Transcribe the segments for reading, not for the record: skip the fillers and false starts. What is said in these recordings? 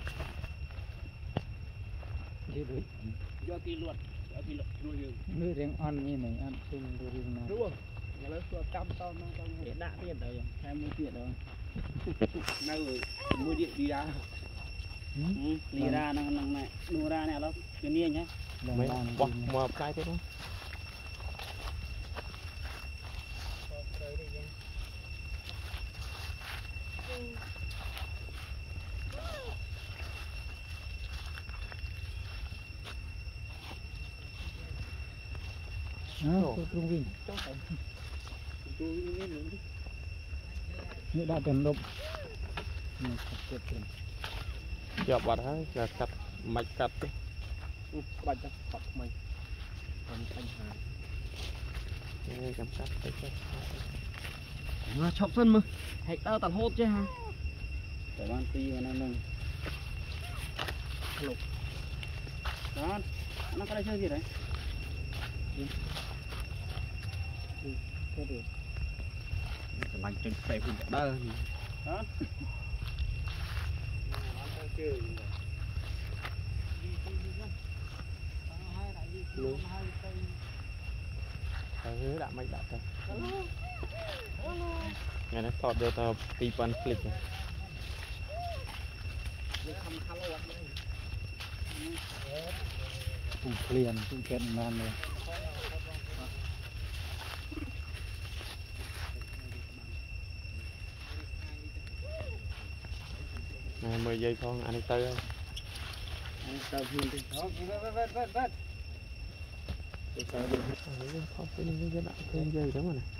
do kỳ luật nuôi rừng nuôi rừng ăn như này ăn chung nuôi rừng nào đúng không nhà lớn xưa trăm to mà tao để đã biết rồi hai mươi chuyện rồi nay mua điện đi ra đi ra năng này đua ra này nó cái nia nhá bọc mà cái thế đó trung vinhนี่ได้เป็นลมนี่เก็บเป็น chợ bát hết là cắt mạch cắt đi bạch chắc bạch mày còn anh hà đây chăm cắt đấy chứ nó chọc sân mà hãy tao tạt hốt chứ ha phải ban ti mà nâng lục đó nó có đây chơi gì đấy có được lành trên xe cũng đã đơ đó đã mạch đã thôi ngày nay thọt được tao pi pan click này cùng liền cùng kiện làm rồi này 10 giây thôi anh tới ơi anh tới luôn đi đó vết không cái này cái đã thêm dây đúng rồi nè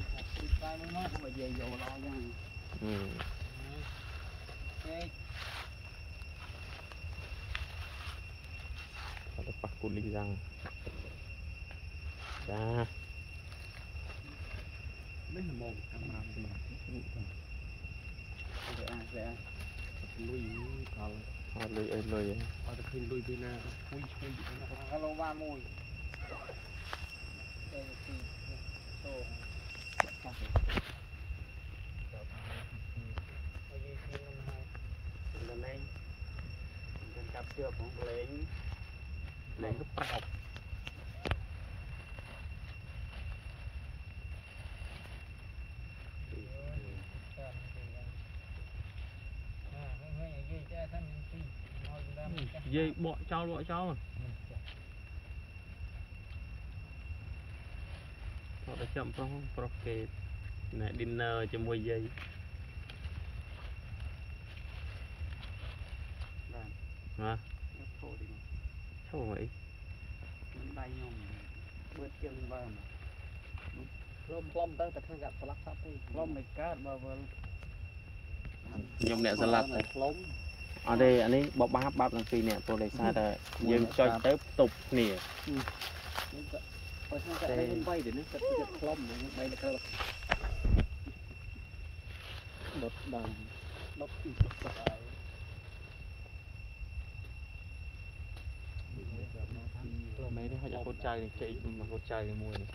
ada pak kulit răng ra đấy là mồm cam làm gì để lui còn lùi ở đây lui bên nào lui nó lâu ba môi đây lần này mình cặp chưa cũng lấy cái bọc dây bọ trâu mà họ đã chậm không proket này dinner cho mua dây hả sao vậy bay nhom bớt chân vào lom tớiแต่ khăn gặp salad sắp đi lom này cá mà nhom nè salad này lom ở đây anh ấy bọc bắp lần phi nè tôi lấy xa đây dương cho tới tục nè đây bay để nó sẽ lom này bay là cơ đột đòn đốt mấy đứa họ cho con trai này chạy mà con trai này mua này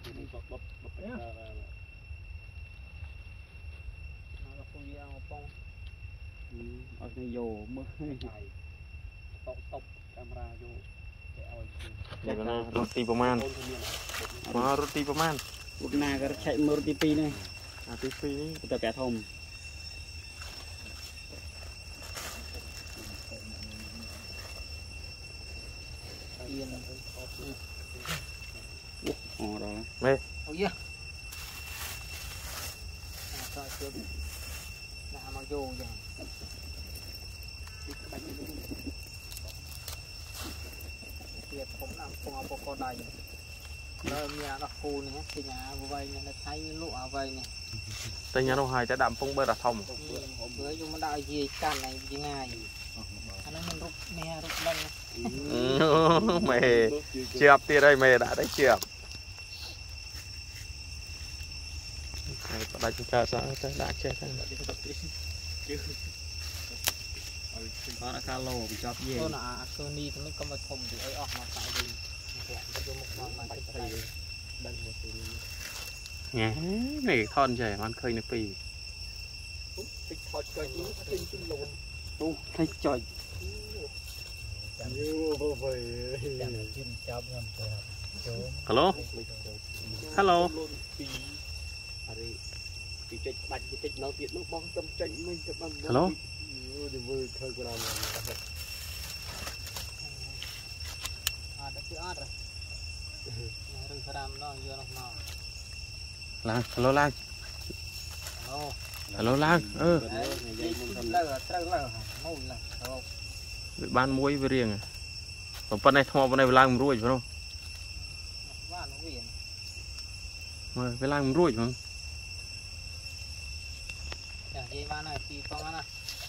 ở cái vô mới tóc camera vô đây là roti paman mà roti paman lúc nào cái chạy mưa roti pi này tivi này kita bẻ thùng rồi mê yeah mà vô vậy tiệt cũng làm con này nhà nó khô này thì nhà vay này nó thấy lụa vay này tay nhà nó hai trái đạm phong bơ đã thông bữa chúng nó đào gì càn này gì ngay anh ấy mình rút nè rút lần mày chẹp tia đây mày đã đấy chẹp này có đây chúng ta sẽ đã chết nó đã calo bị chọc gì nó là cơ ni thì mới có một thùng thì ấy ọt mà tại vì nhé này thon trẻ ăn khơi nước pì thấy trời ฮัลโหลฮัลโหลពីចេញបាច់តិចនៅទៀតនោះបងទៅចេញមិនទៅបានฮัลโหลទៅមើលឃើញក៏ដល់អត់ទៅអត់រឹងស្រាមនោះយកនោះមកล้างฮัลโหลล้างអូฮัลโหลล้างនិយាយមុនទៅលើត្រូវឡើងមកឡើងបានមួយវារៀងប៉ុន្តែថ្មប៉ុណ្ណេះវាឡើងមិនរួចបងបានវាមើលវាឡើងមិនរួចបងចានិយាយបានហើយពីផងណា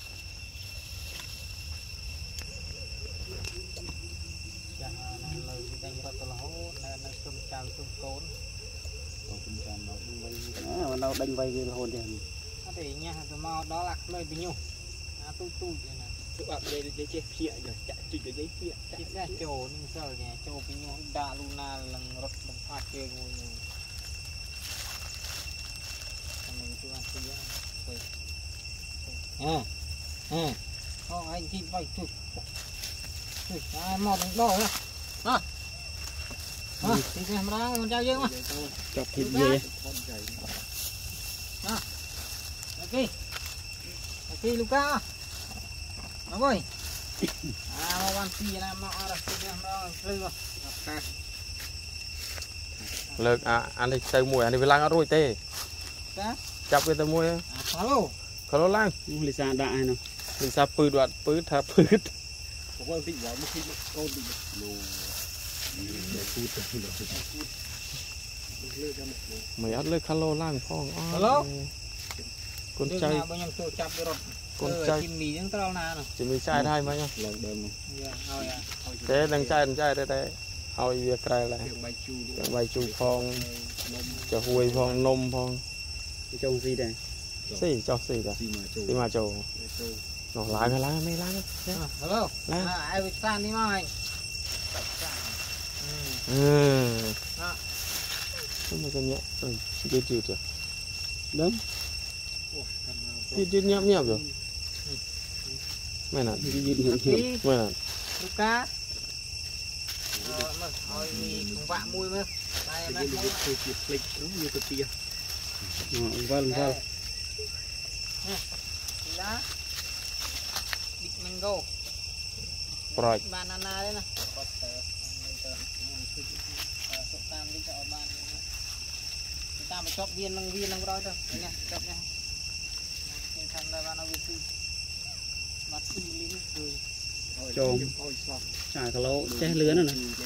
ចានៅលើដេញរត់ទៅរហូតនៅជុំចាំជុំកូនជុំចាំនៅដេញវៃវារហូតទៀតអត់ទេញ៉ាំទៅមកដល់អាក្មេងពីញុះអាទូទូហ្នឹងណាគឺអត់និយាយចេះភៀកចាក់ជិះនិយាយភៀកចាក់ចាចូលនឹងសិលញ៉ាចូលពីញុះដាក់លូណាឡើងរត់បំផាត់ជើងមួយហ្នឹងហ្នឹងគឺអត់ទីហ្នឹងអូអញជីបៃទុយមកដល់ដល់ណាទីនេះម្ដងមិនចៅយើងមកចាប់ពីវាអូខេលូកាមកវិញមកបានពីណាមកអត់ទីនេះម្ដងព្រឺលើកអានេះទៅមួយអានេះវាឡើងអត់រួចទេចាប់វាទៅមួយហៅឡូฮัลโหลล้างលីសាដាក់ឲ្យនោះលីសាពឺដត់ពឺថាពឺតបងតិចឡើងមកទីកូនតិចលោកពូទៅលើមិនអត់លើកฮัลโหลล้างផងអត់កូនចៅបងខ្ញុំចូលចាប់រត់កូនចៅជីមីហ្នឹងត្រូវណានោះជីមីចាយដែរមិញឡើងដើមហើយទេនឹងចាយទេតែឲ្យវាក្រែលដែរបាយជូរផងចាហួយផងនំផងចង់ស៊ីដែរស៊ីចោះស៊ីដែរស៊ីមកចូលនោះឡើងហើយឡើងមិនឡើងហៅឡូឡើងឲ្យវិសាននេះមកហើយមកញ៉ាំយឺតចុះដឹងយឺតញ៉ាំចុះមែនអត់យឺតញ៉ាំមែនអត់លូកាមើលឲ្យមីកង្វាក់មួយមើលតែណាមួយជាភ្លេចវាទៅទីវល់ឡាប៊ីកម៉ាំង៉ូប្រយបានណាណាទេណាគាត់ទៅតាមនេះទៅឲ្យបានតាមបញ្ចប់វានឹងរយទៅនេះចប់នេះខ្ញុំថានៅបានឲ្យវាគឺបាត់ពីលីនេះគឺចូលចាគីឡូចេះលឿនណា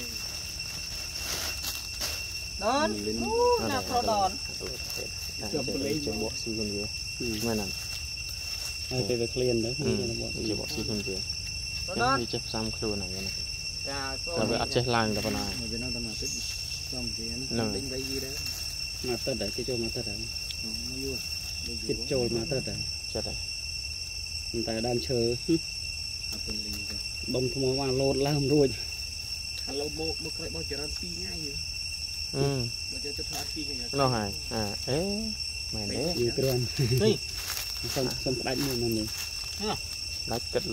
ដនណាប្រូដនចាប់លេងចំបក់ស៊ីខ្លួនវាមែនអត់ហើយពេលវាឃ្លានទៅជាបក់ស៊ីខ្លួនវាវាចេះផ្សំខ្លួនហ្នឹងណាចាតែវាអត់ចេះឡើងតែប៉ុណ្ណាវានៅតែមកទឹកសំវាហ្នឹងដេញវៃវាដែរមកទឹកដែរគេចូលមកទឹកដែរមកយូរចិត្តចូលមកទឹកដែរចិត្តដែរតែដើមឈើអត់ទៅលេងទេដុំថ្មបានលោតឡើងរួចឥឡូវមកក្រោយបោះចរិត2ថ្ងៃបើទៅថា2ថ្ងៃនោះហើយអេមែនទេវាក្រាន់នេះសុំផ្ដាច់មួយនេះដាច់គិត